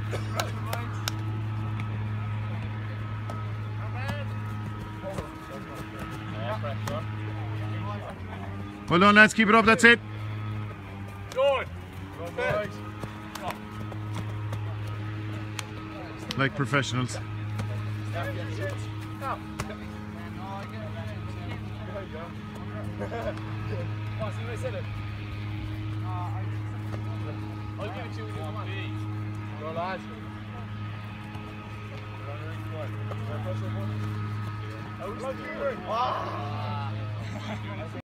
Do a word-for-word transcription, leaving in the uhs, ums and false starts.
Well done, lads. Keep it up. That's it. Good. Like professionals. I'll give it to you when you come on. Go, lads. Press the button.